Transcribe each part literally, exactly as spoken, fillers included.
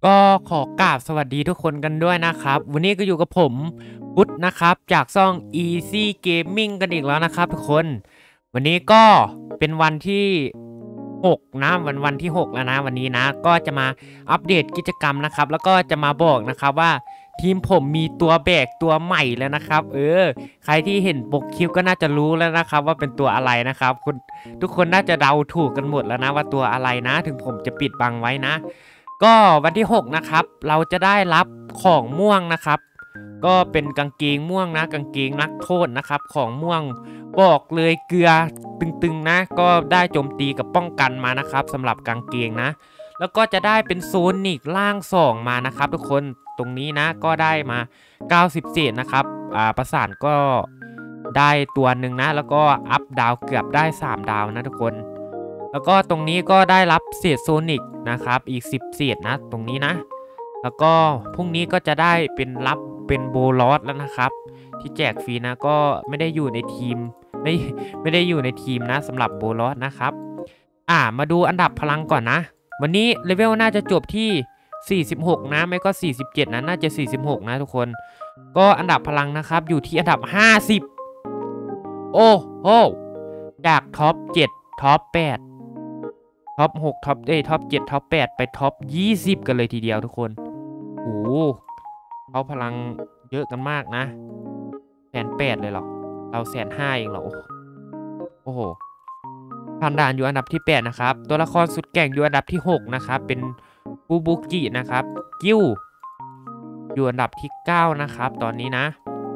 ก็ขอกราบสวัสดีทุกคนกันด้วยนะครับวันนี้ก็อยู่กับผมพุทธนะครับจากช่อง Easy Gaming กันอีกแล้วนะครับทุกคนวันนี้ก็เป็นวันที่หกนะวันวันที่หกแล้วนะวันนี้นะก็จะมาอัปเดตกิจกรรมนะครับแล้วก็จะมาบอกนะครับว่าทีมผมมีตัวแบกตัวใหม่แล้วนะครับเออใครที่เห็นปกคลิปก็น่าจะรู้แล้วนะครับว่าเป็นตัวอะไรนะครับคุณทุกคนน่าจะเดาถูกกันหมดแล้วนะว่าตัวอะไรนะถึงผมจะปิดบังไว้นะก็วันที่หกนะครับเราจะได้รับของม่วงนะครับก็เป็นกางเกงม่วงนะกางเกงนักโทษนะครับของม่วงบอกเลยเกลือตึงๆนะก็ได้โจมตีกับป้องกันมานะครับสำหรับกางเกงนะแล้วก็จะได้เป็นโซนิกล่างสองมานะครับทุกคนตรงนี้นะก็ได้มาเก้าสิบเศษนะครับอ่าประสานก็ได้ตัวหนึ่งนะแล้วก็อัพดาวเกือบได้สามดาวนะทุกคนแล้วก็ตรงนี้ก็ได้รับเศษโซนิกนะครับอีกสิบเศษนะตรงนี้นะแล้วก็พรุ่งนี้ก็จะได้เป็นรับเป็นโบลอสแล้วนะครับที่แจกฟรีนะก็ไม่ได้อยู่ในทีมไม่ไม่ได้อยู่ในทีมนะสำหรับโบลอสนะครับอ่ามาดูอันดับพลังก่อนนะวันนี้เลเวลน่าจะจบที่สี่สิบหกนะไม่ก็สี่สิบเจ็ดนะน่าจะสี่สิบหกนะทุกคนก็อันดับพลังนะครับอยู่ที่อันดับห้าสิบโอ้โหจากท็อปเจ็ดท็อปแปดท็อปหกท็อปเอ้ยท็อปเจ็ดท็อปแปดไปท็อปยี่สิบกันเลยทีเดียวทุกคนโอ้โหเขาพลังเยอะกันมากนะแสนแปดเลยเหรอเราแสนห้าเองเหรอโอ้โหพันด่านอยู่อันดับที่แปดนะครับตัวละครสุดแกร่งอยู่อันดับที่หกนะครับเป็นบูบุกินะครับกิ้วอยู่อันดับที่เก้านะครับตอนนี้นะ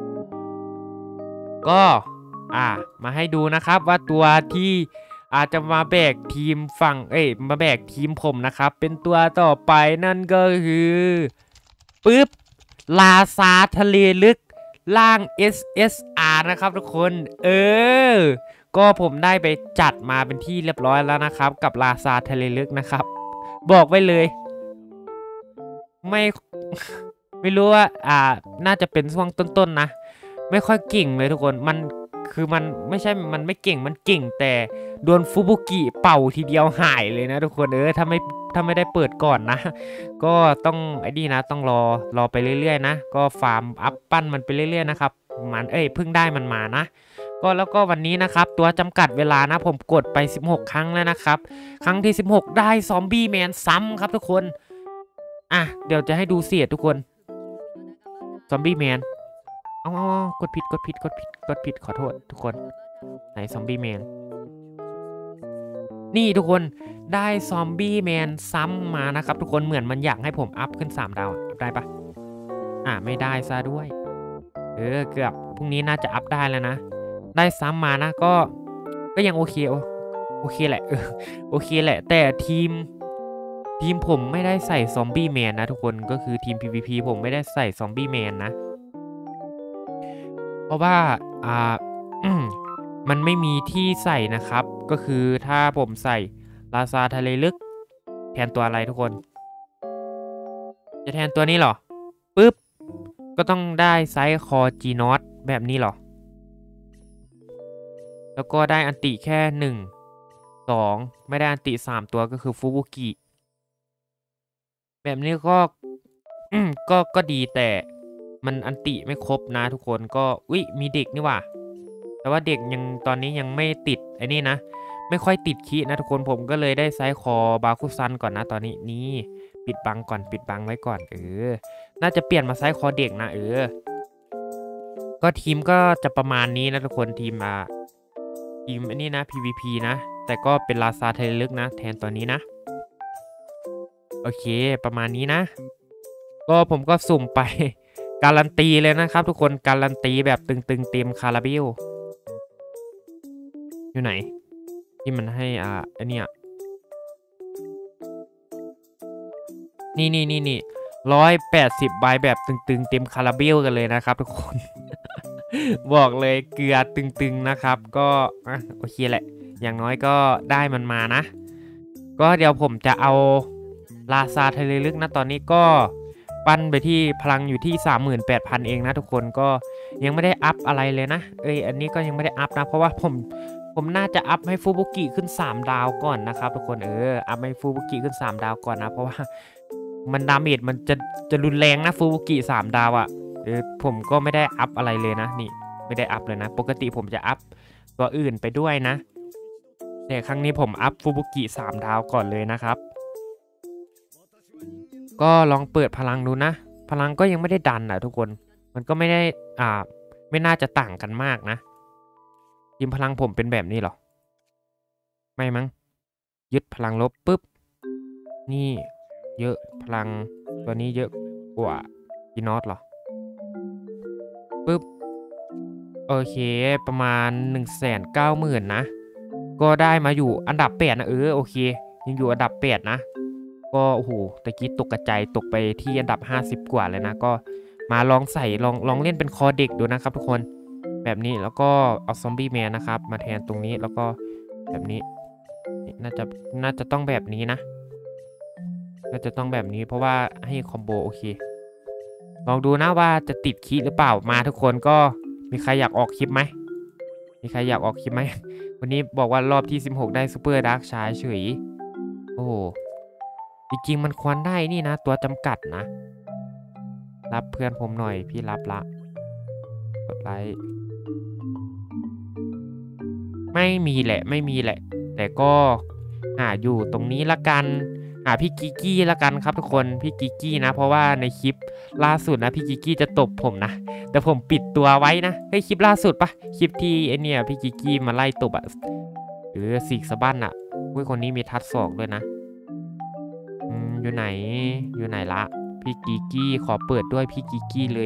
ก็อ่ามาให้ดูนะครับว่าตัวที่อาจจะมาแบกทีมฝั่งเอ้ยมาแบกทีมผมนะครับเป็นตัวต่อไปนั่นก็คือปึ๊บลาซาทะเลลึกล่าง เอส เอส อาร์ นะครับทุกคนเออก็ผมได้ไปจัดมาเป็นที่เรียบร้อยแล้วนะครับกับลาซาทะเลลึกนะครับบอกไว้เลยไม่ไม่รู้ว่าอ่าน่าจะเป็นช่วงต้นๆนะไม่ค่อยเก่งเลยทุกคนมันคือมันไม่ใช่มันไม่เก่งมันเก่งแต่โดนฟูบุกิเป่าทีเดียวหายเลยนะทุกคนเออถ้าไม่ถ้าไม่ได้เปิดก่อนนะก็ต้องไอ้นี่นะต้องรอรอไปเรื่อยๆนะก็ฟาร์มอัพปั้นมันไปเรื่อยๆนะครับมันเอ้ยเพิ่งได้มันมานะก็แล้วก็วันนี้นะครับตัวจำกัดเวลานะผมกดไปสิบหกครั้งแล้วนะครับครั้งที่สิบหกได้ซอมบี้แมนซ้ำครับทุกคนอ่ะเดี๋ยวจะให้ดูเสียทุกคนซอมบี้แมนอ๋อกดผิดกดผิดกดผิดกดผิดขอโทษทุกคนไหนซอมบี้แมนนี่ทุกคนได้ซอมบี้แมนซ้ำมานะครับทุกคนเหมือนมันอยากให้ผมอัพขึ้นสามดาวได้ปะอ่าไม่ได้ซะด้วยเออเกือบพรุ่งนี้น่าจะอัพได้แล้วนะได้ซ้ำมานะก็ก็ยังโอเคโอเคแหละเออโอเคแหละแต่ทีมทีมผมไม่ได้ใส่ซอมบี้แมนนะทุกคนก็คือทีม พี วี พี ผมไม่ได้ใส่ซอมบี้แมนนะเพราะว่าอ่ามันไม่มีที่ใส่นะครับก็คือถ้าผมใส่ลาซาทะเลลึกแทนตัวอะไรทุกคนจะแทนตัวนี้เหรอปึ๊บก็ต้องได้ไซส์คอจีนอตแบบนี้เหรอแล้วก็ได้อันติแค่หนึ่ง สองไม่ได้อันติสามตัวก็คือฟูบุกิแบบนี้ก็ก็ก็ดีแต่มันอันติไม่ครบนะทุกคนก็อุ๊ยมีเด็กนี่ว่ะแต่ว่าเด็กยังตอนนี้ยังไม่ติดไอ้นี่นะไม่ค่อยติดคีนะทุกคนผมก็เลยได้ไซส์คอบาคุซันก่อนนะตอนนี้นี่ปิดบังก่อนปิดบังไว้ก่อนเออน่าจะเปลี่ยนมาไซส์คอเด็กนะเออก็ทีมก็จะประมาณนี้นะทุกคนทีมมาทีมอันนี้นะ พี วี พี นะแต่ก็เป็นลาซาทะเลลึกนะแทนตัวนี้นะโอเคประมาณนี้นะก็ผมก็สุ่มไปการันตีเลยนะครับทุกคนการันตีแบบตึงๆเต็มคาราเบลอยู่ไหนที่มันให้อ่าอันเนี้ยนี่นี่นี่นี่ร้อยแปดสิบใบแบบตึงๆเต็มคาราเบลกันเลยนะครับทุกคน บอกเลยเกลือตึงๆนะครับก็อ่ะโอเคแหละอย่างน้อยก็ได้มันมานะก็เดี๋ยวผมจะเอาลาซาทะเลลึกนะตอนนี้ก็ปั้นไปที่พลังอยู่ที่ สามหมื่นแปดพัน เองนะทุกคนก็ยังไม่ได้อัพอะไรเลยนะเอ้ยอันนี้ก็ยังไม่ได้อัพนะเพราะว่าผมผมน่าจะอัพให้ฟูบุกิขึ้นสามดาวก่อนนะครับทุกคนเอออัพให้ฟูบุกิขึ้นสามดาวก่อนนะเพราะว่ามันดาเมจมันจะจะรุนแรงนะฟูบุกิสามดาวอะ่ะเออผมก็ไม่ได้อัพอะไรเลยนะนี่ไม่ได้อัพเลยนะปกติผมจะอัพตัวอื่นไปด้วยนะแต่ครั้งนี้ผมอัพฟูบุกิสามดาวก่อนเลยนะครับก็ลองเปิดพลังดูนะพลังก็ยังไม่ได้ดันอ่ะทุกคนมันก็ไม่ได้อ่าไม่น่าจะต่างกันมากนะทีมพลังผมเป็นแบบนี้หรอไม่มั้งยึดพลังลบปุ๊บนี่เยอะพลังตัวนี้เยอะกว่ากีนอตหรอปุ๊บโอเคประมาณหนึ่งแสนเก้าหมื่นนะก็ได้มาอยู่อันดับแปดนะเออโอเคยังอยู่อันดับแปดนะก็โอ้โหตะกี้ตกกระจายตกไปที่อันดับห้าสิบกว่าเลยนะก็มาลองใส่ลองลองเล่นเป็นคอเด็กดูนะครับทุกคนแบบนี้แล้วก็เอาซอมบี้แมนนะครับมาแทนตรงนี้แล้วก็แบบนี้น่าจะน่าจะต้องแบบนี้นะน่าจะต้องแบบนี้เพราะว่าให้คอมโบโอเคลองดูนะว่าจะติดคีหรือเปล่ามาทุกคนก็มีใครอยากออกคลิปไหมมีใครอยากออกคลิปไหมวันนี้บอกว่ารอบที่สิบหกได้ซูเปอร์ดาร์กชายเฉยโอ้จริงๆมันควรได้นี่นะตัวจำกัดนะรับเพื่อนผมหน่อยพี่รับละกดไลค์ไม่มีแหละไม่มีแหละแต่ก็หาอยู่ตรงนี้ละกันหาพี่กิกกี้ละกันครับทุกคนพี่กิกกี้นะเพราะว่าในคลิปล่าสุดนะพี่กิกกี้จะตบผมนะแต่ผมปิดตัวไว้นะเฮ้ยคลิปล่าสุดปะคลิปที่ไอเนี่ยพี่กิกกี้มาไล่ตบอะหรือสีกสะบั้นอะเฮ้ยคนนี้มีทัดศอกด้วยนะอืมอยู่ไหนอยู่ไหนละพี่กิกกี้ขอเปิดด้วยพี่กิกกี้เลย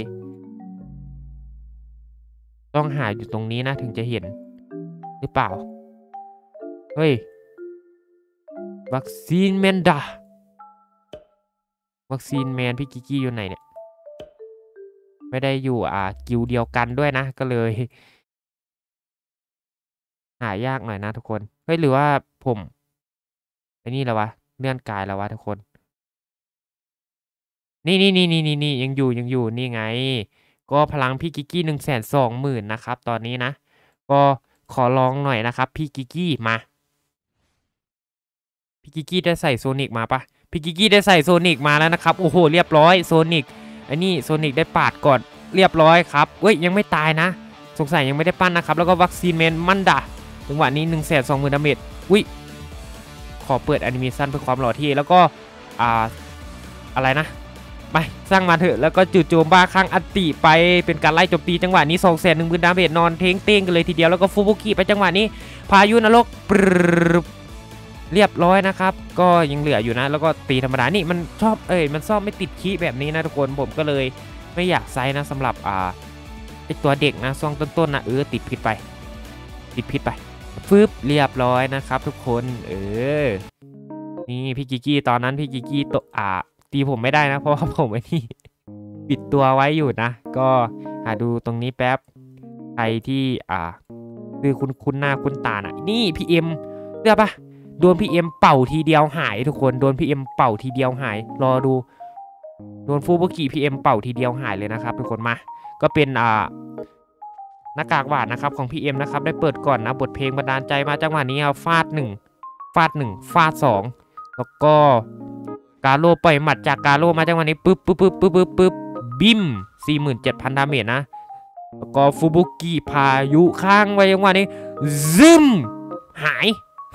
ต้องหาอยู่ตรงนี้นะถึงจะเห็นหรือเปล่าเฮ้ยวัคซีนแมนดาวัคซีนแมนพี่กิกกี้อยู่ไหนเนี่ยไม่ได้อยู่อ่ากิลเดียวกันด้วยนะก็เลยหายากหน่อยนะทุกคนเฮ้ยหรือว่าผมไอ้นี่แล้ววะเลื่อนกายแล้ววะทุกคนนี่นี่นี่นี่นี่นี่ยังอยู่ยังอยู่นี่ไงก็พลังพี่กิกกี้หนึ่งแสนสองหมื่นนะครับตอนนี้นะก็ขอลองหน่อยนะครับพี่กิกกี้มาพี่กิกกี้ได้ใส่โซนิกมาปะพี่กิกกี้ได้ใส่โซนิกมาแล้วนะครับโอ้โหเรียบร้อยโซนิกไอ้นี่โซนิกได้ปาดก่อนเรียบร้อยครับเว้ยยังไม่ตายนะสงสัยยังไม่ได้ปั้นนะครับแล้วก็วัคซีนแมนมันดาจังหวะนี้หนึ่งแสนสองหมื่นดาเมจอุ้ยขอเปิดแอนิเมชันเพื่อความหล่อเท่แล้วก็อ่าอะไรนะไปสร้างมาเถอะแล้วก็จู่โจมบ้าข้างอัตติไปเป็นการไล่โจมตีจังหวะนี้สองแสนหนึ่งหมื่นดาเมจนอนเท้งเต้งกันเลยทีเดียวแล้วก็ฟูบุกิไปจังหวะนี้พายุนรกเรียบร้อยนะครับก็ยังเหลืออยู่นะแล้วก็ตีธรรมดานี่มันชอบเอ้ยมันซ่อมไม่ติดคีแบบนี้นะทุกคนผมก็เลยไม่อยากไซนะสำหรับอ่าไอตัวเด็กนะซองต้นๆนะเออติดพิษไปติดพิษไปฟึบเรียบร้อยนะครับทุกคนเออนี่พี่กิกกี้ตอนนั้นพี่กิกกี้ตกอ่าตีผมไม่ได้นะเพราะว่าผมไอ้นี่ปิดตัวไว้อยู่นะก็หาดูตรงนี้แป๊บใครที่อ่าคือคุณคุณหน้าคุณตาน่ะนี่พี่เอ็มเชื่อปะโดนพี่เอ็มเป่าทีเดียวหายทุกคนโดนพี่เอ็มเป่าทีเดียวหายรอดูโดนฟูบุกิพี่เอ็มเป่าทีเดียวหายเลยนะครับทุกคนมาก็เป็นอ่าหน้ากากหวานนะครับของพี่เอ็มนะครับได้เปิดก่อนนะบทเพลงบันดาลใจมาจังหวะนี้เอาฟาดหนึ่งฟาดหนึ่งฟาดสองแล้วก็กาโลปล่อยหมัดจากกาโลมาจังหวะนี้ปึ๊บปึ๊บปึ๊บปึ๊บปึ๊บปึ๊บบิมสี่หมื่นเจ็ดพันดาเมจนะแล้วก็ฟูบุกิพายุข้างไว้จังหวะนี้ซึมหาย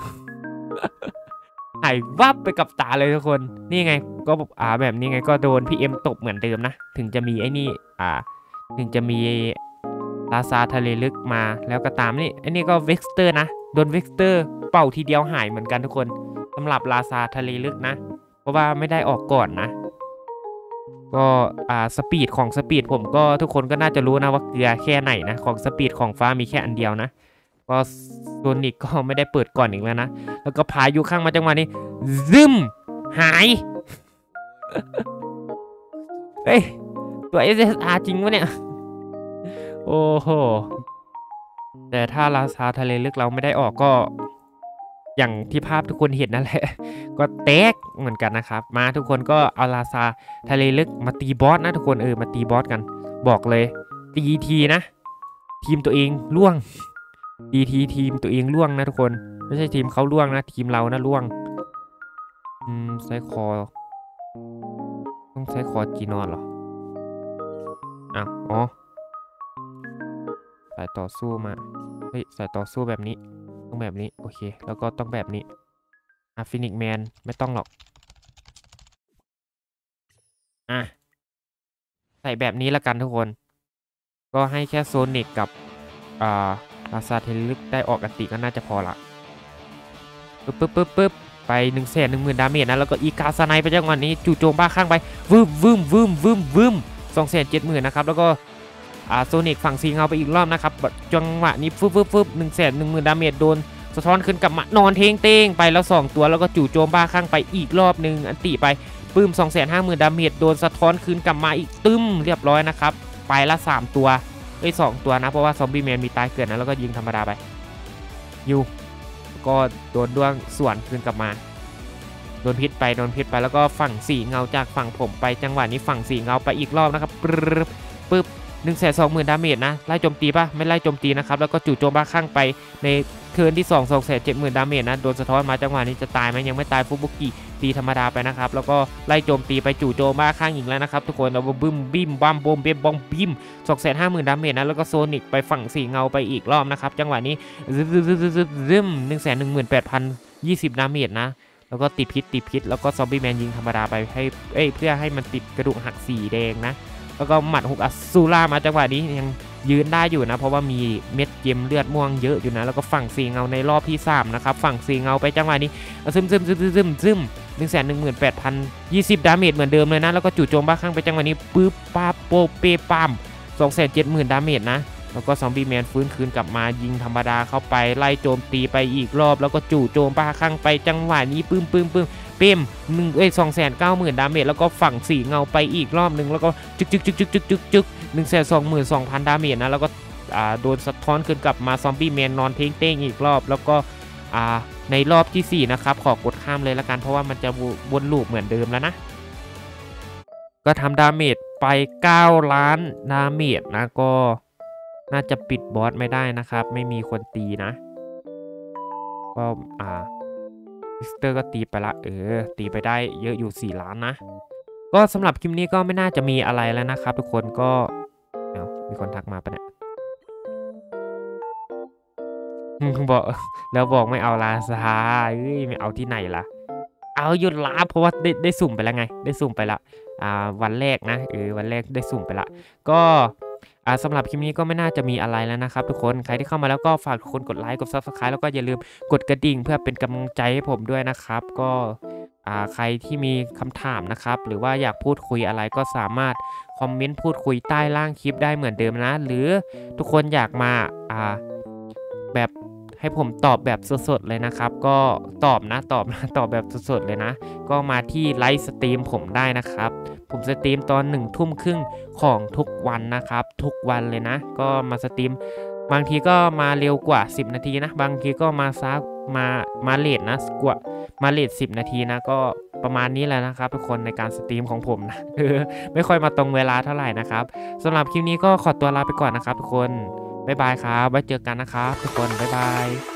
หายวับไปกับตาเลยทุกคนนี่ไงก็อ่าแบบนี้ไงก็โดนพี่เอ็มตบเหมือนเดิมนะถึงจะมีไอ้นี่อ่าถึงจะมีลาซาทะเลลึกมาแล้วก็ตามนี่อันนี้ก็เว็กสเตอร์นะโดนเว็กสเตอร์เป่าทีเดียวหายเหมือนกันทุกคนสำหรับลาซาทะเลลึกนะเพราะว่าไม่ได้ออกก่อนนะก็อ่าสปีดของสปีดผมก็ทุกคนก็น่าจะรู้นะว่าเกลือแค่ไหนนะของสปีดของฟ้ามีแค่อันเดียวนะก็โซนิกก็ไม่ได้เปิดก่อนอีกแล้วนะแล้วก็พายุข้างมาจังหวะนี้ซึมหายเฮ้ยตัว เอส เอส อาร์ จริงวะเนี่ยโอ้โหแต่ถ้าราซาทะเลลึกเราไม่ได้ออกก็อย่างที่ภาพทุกคนเห็นนั่นแหละก็แตกเหมือนกันนะครับมาทุกคนก็เอาราซาทะเลลึกมาตีบอสนะทุกคนเออมาตีบอสกันบอกเลยตีทีนะทีมตัวเองล่วงตีทีทีมตัวเองล่วงนะทุกคนไม่ใช่ทีมเขาล่วงนะทีมเรานะล่วงอืมไซคอต้องใช้คอร์จีนอนเหรออ้าวอ๋อสายต่อสู้มาเฮ้ยสายต่อสู้แบบนี้ต้องแบบนี้โอเคแล้วก็ต้องแบบนี้อ่ะฟินิกแมนไม่ต้องหรอกอ่ะใส่แบบนี้ละกันทุกคนก็ให้แค่โซนิกกับอ่าอาซาเทลึกได้ออกอันติก็น่าจะพอละปึ๊บปึ๊บปึ๊บปึ๊บไปหนึ่งแสนหนึ่งหมื่นดาเมจนะแล้วก็อีกาสไนไปจังหวะนี้จู่โจมบ้าข้างไปวืมวืมวืมวืมวืมสองแสนเจ็ดหมื่นนะครับแล้วก็อ่าโซนิกฝั่งสีเงาไปอีกรอบนะครับจังหวะนี้ฟึบฟึบฟึบหนึ่งแสนหนึ่งหมื่นดาเมจโดนสะท้อนขึ้นกลับมานอนเทงเต้งไปแล้วสองตัวแล้วก็จู่โจมบ้าข้างไปอีกรอบหนึ่งอันติไปปื้ม สองแสนห้าหมื่น ดาเมจโดนสะท้อนคืนกลับมาอีกตึ้มเรียบร้อยนะครับไปละสามตัวเอ้ยสองตัวนะเพราะว่าซอมบี้แมนมีตายเกิดนะแล้วก็ยิงธรรมดาไปยูก็โดนด้วงส่วนคืนกลับมาโดนพิษไปโดนพิษไปแล้วก็ฝั่งสีเงาจากฝั่งผมไปจังหวะนี้ฝั่งสีเงาไปอีกรอบนะครับปึ๊บปึ๊บหนึ่งแสนสองหมื่นดาเมจนะไล่โจมตีปะไม่ไล่โจมตีนะครับแล้วก็จู่โจมบ้าข้างไปในเทิร์นที่สองสองแสนเจ็ดหมื่นดาเมจนะโดนสะท้อนมาจังหวะนี้จะตายไหมยังไม่ตายฟุบุกิตีธรรมดาไปนะครับแล้วก็ไล่โจมตีไปจู่โจมบ้าข้างอีกแล้วนะครับทุกคนเราบึ้มบิ้มบัมบมเบมบอมบิมสองแสนห้าหมื่นดาเมจนะแล้วก็โซนิกไปฝั่งสีเงาไปอีกรอบนะครับจังหวะนี้ซึมซึมซึมซึมซึมหนึ่งแสนหนึ่งหมื่นแปดพันยี่สิบดาเมจนะแล้วก็ติดพิษติดพิษแล้วก็ซอมบี้แมนยิงธรรมดาไปให้เอ้ยเพื่อให้มันติดกระดูกหักสีแดงนะแล้วก็หมัดฮุกอัซูล่ามาจังหวะนี้ยังยืนได้อยู่นะเพราะว่ามีเม็ดเกมเลือดม่วงเยอะอยู่นะแล้วก็ฝั่งสีเงาในรอบที่สามนะครับฝั่งสีเงาไปจังหวะนี้ซึมซึมซึมซึมซึมซึมหนึ่งแสนหนึ่งหมื่นแปดพันยี่สิบดาเมจเหมือนเดิมเลยนะแล้วก็จู่โจมบ้าข้างไปจังหวะนี้ปึ๊บปาโปเปปามสองแสนเจ็ดหมื่นดาเมจนะแล้วก็ซอมบี้แมนฟื้นคืนกลับมายิงธรรมดาเข้าไปไล่โจมตีไปอีกรอบแล้วก็จู่โจมบ้าข้างไปจังหวะนี้ปึ้มปึ้มปึ้มเป้มหนึ่งเอ้ยสองแสนเก้าหมื่นดาเมจแล้วก็ฝั่งสีเงาไปอีกรอบหนึ่งแล้วก็จึกจึกจึกจึกจึกจึกจึกหนึ่งแสนสองหมื่นสองพันดาเมจนะแล้วก็อ่าโดนสะท้อนขึ้นกลับมาซอมบี้แมนนอนเท้งเต้งอีกรอบแล้วก็อ่าในรอบที่สี่นะครับขอกดข้ามเลยละกันเพราะว่ามันจะวนลูปเหมือนเดิมแล้วนะก็ทำดาเมจไปเก้าล้านดาเมจนะก็น่าจะปิดบอสไม่ได้นะครับไม่มีคนตีนะก็อ่ามิสเตอร์ก็ตีไปละเออตีไปได้เยอะอยู่สี่ล้านนะก็สำหรับคลิปนี้ก็ไม่น่าจะมีอะไรแล้วนะครับทุกคนก็เอ้ามีคนทักมาปะเนี่ยบอกแล้วบอกไม่เอาลาซาเอ้ยไม่เอาที่ไหนล่ะเอาหยุดลาเพราะว่าได้ได้สุ่มไปแล้วไงได้สุ่มไปละอ่าวันแรกนะเออวันแรกได้สุ่มไปละก็อ่าสำหรับคลิปนี้ก็ไม่น่าจะมีอะไรแล้วนะครับทุกคนใครที่เข้ามาแล้วก็ฝากทุกคนกดไลค์กด ซับสไครบ์ แล้วก็อย่าลืมกดกระดิ่งเพื่อเป็นกำลังใจให้ผมด้วยนะครับก็อ่าใครที่มีคำถามนะครับหรือว่าอยากพูดคุยอะไรก็สามารถคอมเมนต์พูดคุยใต้ล่างคลิปได้เหมือนเดิมนะหรือทุกคนอยากมาอ่าแบบให้ผมตอบแบบสดๆเลยนะครับก็ตอบนะตอบนะตอบแบบสดๆเลยนะก็มาที่ไลฟ์สตรีมผมได้นะครับผมสตรีมตอนหนึ่งทุ่มครึ่งของทุกวันนะครับทุกวันเลยนะก็มาสตรีมบางทีก็มาเร็วกว่าสิบนาทีนะบางทีก็มาซามามาเลทนะกว่ามาเลทสิบนาทีนะก็ประมาณนี้แหละนะครับทุกคนในการสตรีมของผมนะไม่ค่อยมาตรงเวลาเท่าไหร่นะครับสำหรับคลิปนี้ก็ขอตัวลาไปก่อนนะครับทุกคนบ๊ายบายครับไว้เจอกันนะครับทุกคนบ๊ายบาย